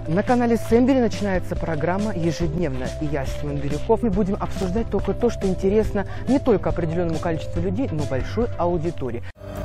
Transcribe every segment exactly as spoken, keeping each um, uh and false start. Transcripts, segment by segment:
На канале Сэмбери начинается программа ежедневно, и я, Семен Бирюков, мы будем обсуждать только то, что интересно не только определенному количеству людей, но и большой аудитории.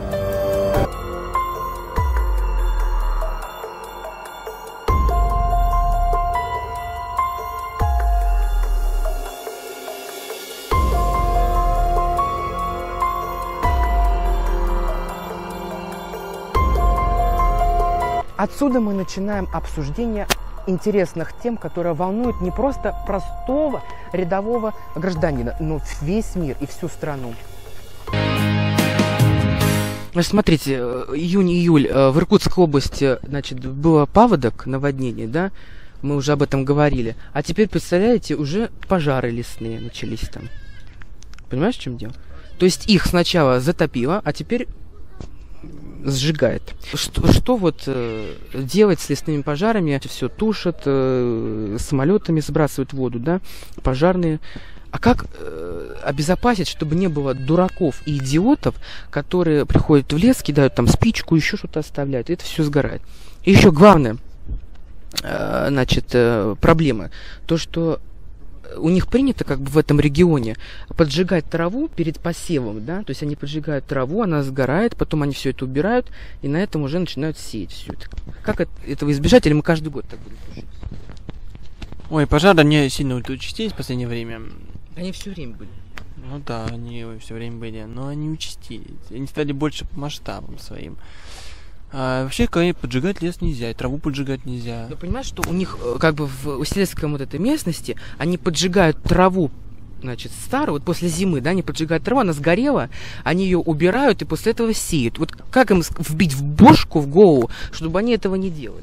Отсюда мы начинаем обсуждение интересных тем, которые волнуют не просто простого рядового гражданина, но весь мир и всю страну. Смотрите, июнь-июль в Иркутской области, значит, было паводок, наводнение, да? Мы уже об этом говорили. А теперь, представляете, уже пожары лесные начались там. Понимаешь, в чем дело? То есть их сначала затопило, а теперь сжигает. Что, что вот э, делать с лесными пожарами? Все тушат, э, самолетами сбрасывают воду, да, пожарные. А как э, обезопасить, чтобы не было дураков и идиотов, которые приходят в лес, кидают там спичку, еще что-то оставляют, и это все сгорает. И еще главное, э, значит, э, проблема, то, что у них принято как бы в этом регионе поджигать траву перед посевом, да, то есть они поджигают траву, она сгорает, потом они все это убирают, и на этом уже начинают сеять все это. Как от этого избежать, или мы каждый год так будем тушить? Ой, пожары не сильно участились в последнее время. Они все время были. Ну да, они все время были, но они участились, они стали больше по масштабам своим. А вообще, когда поджигать лес нельзя, и траву поджигать нельзя. Ты понимаешь, что у них, как бы в сельской вот этой местности, они поджигают траву, значит, старую, вот после зимы, да, они поджигают траву, она сгорела, они ее убирают и после этого сеют. Вот как им вбить в бошку, в голову, чтобы они этого не делали?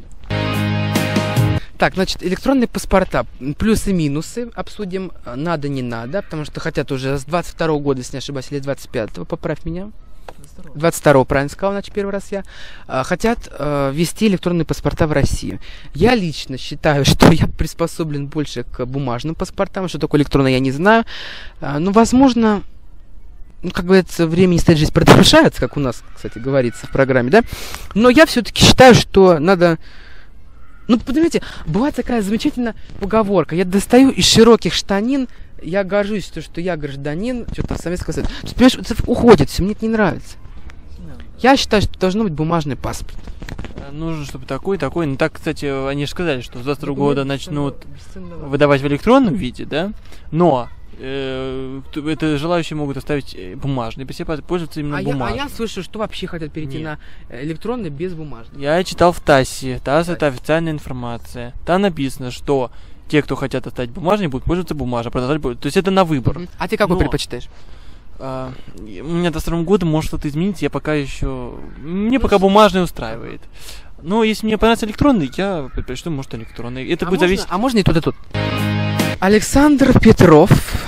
Так, значит, электронные паспорта, плюсы и минусы обсудим, надо, не надо, потому что хотят уже с двадцать второго года, если не ошибаюсь, или двадцать пятого, поправь меня. двадцать второго, правильно сказал, значит, первый раз я. Хотят э, ввести электронные паспорта в Россию. Я лично считаю, что я приспособлен больше к бумажным паспортам, что такое электронное, я не знаю. А, но, возможно, ну, как говорится, время не стоит, жизнь продолжается, как у нас, кстати, говорится в программе, да. Но я все-таки считаю, что надо... Ну, понимаете, бывает такая замечательная поговорка. Я достаю из широких штанин, я горжусь, то, что я гражданин, что-то Советского Союза. То есть, понимаешь, это уходит, все, мне это не нравится. Я считаю, что должно быть бумажный паспорт. Нужно, чтобы такой, такой. Ну, так, кстати, они же сказали, что с двадцать второго года начнут выдавать в электронном виде, да? Но э, это желающие могут оставить бумажный, пользоваться именно а бумажным. Я, а я слышу, что вообще хотят перейти Нет. на электронный без бумажного. Я читал в ТАССе. ТАСС — это официальная информация. Там написано, что те, кто хотят оставить бумажный, будут пользоваться бумажным. Продолжать... То есть это на выбор. Uh-huh. А ты какой Но... предпочитаешь? А, у меня до второго года может что-то измениться, я пока еще... Мне пока бумажный устраивает. Но если мне понравится электронный, я предпочту, может, электронный. Это а будет можно, зависеть... А можно и тут, и тут? Александр Петров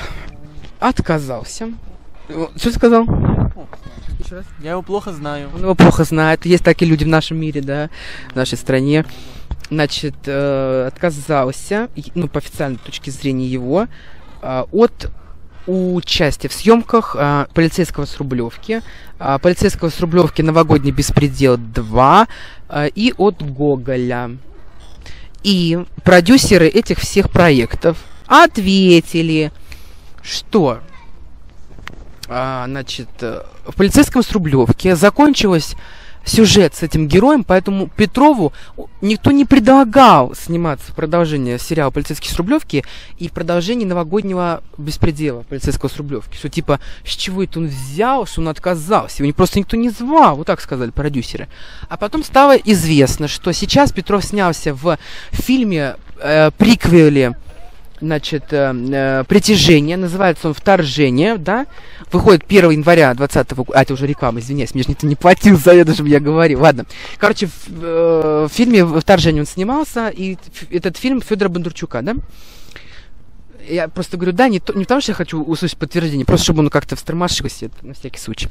отказался. Что ты сказал? Еще раз. Я его плохо знаю. Он его плохо знает. Есть такие люди в нашем мире, да, в нашей стране. Значит, э, отказался, ну, по официальной точке зрения его, э, от участия в съемках э, полицейского с Рублевки, э, полицейского с Рублевки «Новогодний беспредел два» э, и от Гоголя. И продюсеры этих всех проектов ответили, что э, значит, в полицейском с Рублевки закончилось сюжет с этим героем, поэтому Петрову никто не предлагал сниматься в продолжении сериала «Полицейский с Рублевки» и в продолжении «Новогоднего беспредела» полицейского с Рублевки. Что типа, с чего это он взял, что он отказался? Его просто никто не звал, вот так сказали продюсеры. А потом стало известно, что сейчас Петров снялся в фильме, э, приквеле, значит, э, «Притяжение», называется он «Вторжение», да, выходит первого января двадцатого года, а, это уже реклама, извиняюсь, мне же никто не платил за это, чтобы я говорил, ладно. Короче, в, э, в фильме «Вторжение» он снимался, и этот фильм Федора Бондарчука, да. Я просто говорю, да, не, то, не потому, что я хочу услышать подтверждение, просто чтобы он как-то встромашился, это на всякий случай.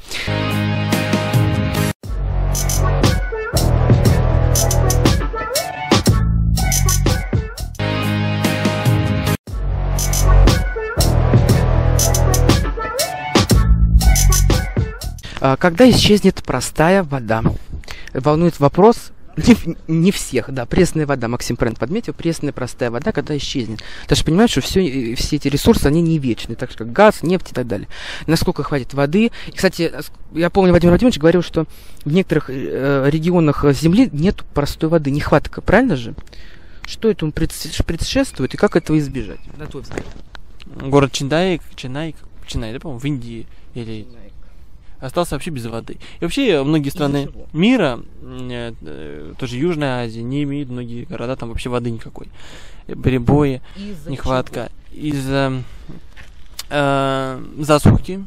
Когда исчезнет простая вода? Волнует вопрос Не, не всех, да. Пресная вода, Максим правильно подметил, пресная простая вода, когда исчезнет. Ты же понимаешь, что все, все эти ресурсы, они не вечные, так же как газ, нефть и так далее. Насколько хватит воды. И, кстати, я помню, Владимир Владимирович говорил, что в некоторых э, регионах Земли нет простой воды, нехватка, правильно же? Что этому предшествует и как этого избежать, на твой взгляд? Город Чендай, Ченай, Ченай, да, по-моему, в Индии или... остался вообще без воды. И вообще многие страны мира, э, э, тоже Южная Азия, не имеют многие города, там вообще воды никакой. Перебои, из-за нехватка. Чего? Из-за э, засухи.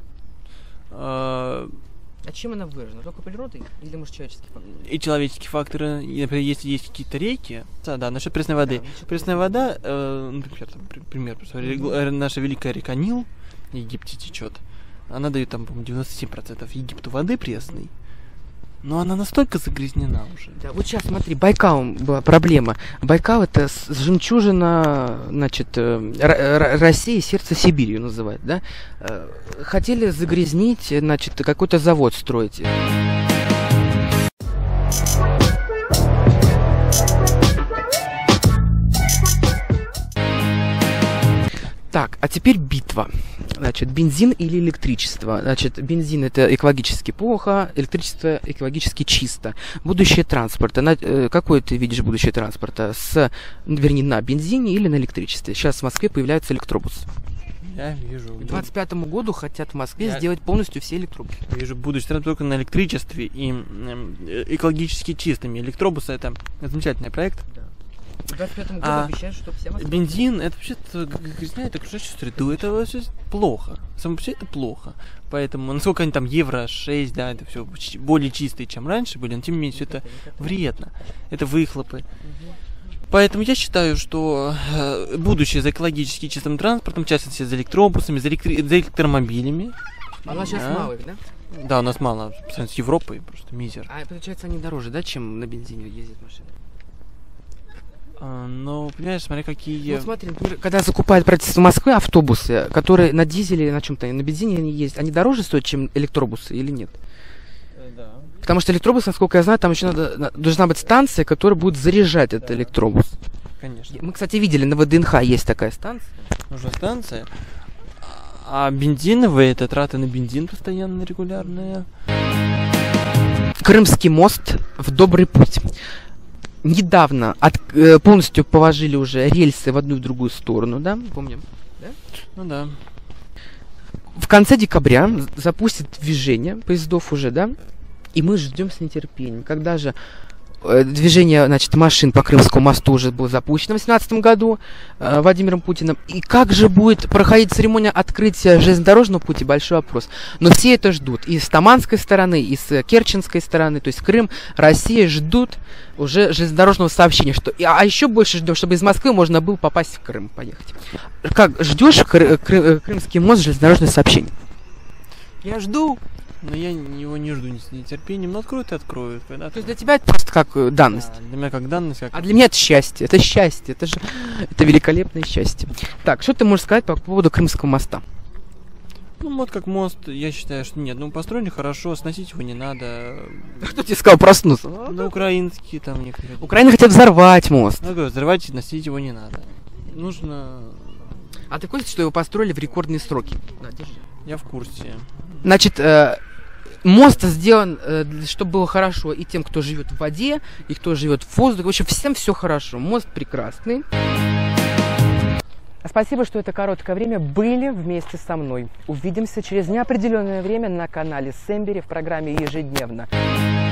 Э, а чем она выражена? Только природой или, может, человеческие факторы? И человеческие факторы. И, например, если есть какие-то реки, да, да, насчет пресной воды. Да, пресная вода, э, например, там, пример, mm-hmm. наша великая река Нил в Египте течет. Она дает там, по-моему, девяносто семь процентов Египту воды пресной. Но она настолько загрязнена уже. Да, вот сейчас смотри, Байкал была проблема. Байкал это жемчужина, значит, России, сердце Сибири ее называют, да? Хотели загрязнить, значит, какой-то завод строить. Так, а теперь битва. Значит, бензин или электричество. Значит, бензин это экологически плохо, электричество экологически чисто. Будущее транспорта. На, э, какое ты видишь будущее транспорта? С, вернее, на бензине или на электричестве? Сейчас в Москве появляются электробусы. Я вижу. К двадцать пятому году хотят в Москве Я... сделать полностью все электробусы. Я вижу будущее транспорта только на электричестве и э, экологически чистыми. Электробусы это замечательный проект. Да. В двадцать пятом году а обещают, что все Москвы... Бензин, это вообще-то грязняет окружающую среду, это вообще плохо. Само по себе это плохо. Поэтому, насколько они там евро шесть, да, это все более чистые, чем раньше были, но тем не менее все это вредно. Это выхлопы. Поэтому я считаю, что э, будущее за экологически чистым транспортом, в частности за электробусами, за, электри- за электромобилями. А у нас сейчас мало их, да? Да, у нас мало, по сравнению с Европой, просто мизер. А получается они дороже, да, чем на бензине ездят машины? А, ну, понимаешь, смотри, какие... Ну, смотри, например, когда закупают правительство Москвы автобусы, которые на дизеле, на чем-то, на бензине они ездят, они дороже стоят, чем электробусы или нет? Да. Потому что электробус, насколько я знаю, там еще надо, должна быть станция, которая будет заряжать этот электробус. Конечно. Мы, кстати, видели, на ВДНХ есть такая станция. Нужна станция. А бензиновые, это траты на бензин постоянно регулярные. Крымский мост в добрый путь. Недавно от, э, полностью положили уже рельсы в одну и в другую сторону, да? Помним? Да? Ну да. В конце декабря запустят движение поездов уже, да? И мы ждем с нетерпением. Когда же э, движение, значит, машин по Крымскому мосту уже было запущено в две тысячи восемнадцатом году э, Владимиром Путиным. И как же будет проходить церемония открытия железнодорожного пути? Большой вопрос. Но все это ждут. И с Таманской стороны, и с Керченской стороны, то есть Крым, Россия ждут уже железнодорожного сообщения. Что... А еще больше ждем, чтобы из Москвы можно было попасть в Крым, поехать. Как ждешь кры- кры- Крымский мост, железнодорожное сообщение? Я жду. Но я его не жду с нетерпением. Но откроют и откроют. Когда-то. То есть для тебя это просто как данность? Да, для меня как данность. Как... А для меня это счастье. Это счастье. Это же это великолепное счастье. Так, что ты можешь сказать по поводу Крымского моста? Ну, вот как мост, я считаю, что нет. Ну, построили хорошо, сносить его не надо. Кто тебе сказал проснуться? Ну, украинские там некоторые. Украина хотят взорвать мост. Ну, говорю, взрывать и сносить его не надо. Нужно... А ты курсе, что его построили в рекордные сроки? Да, держи. Я в курсе. Значит, э, мост сделан, э, чтобы было хорошо и тем, кто живет в воде, и кто живет в воздухе. В общем, всем все хорошо. Мост прекрасный. Спасибо, что это короткое время были вместе со мной. Увидимся через неопределенное время на канале Сэмбери в программе «Ежедневно».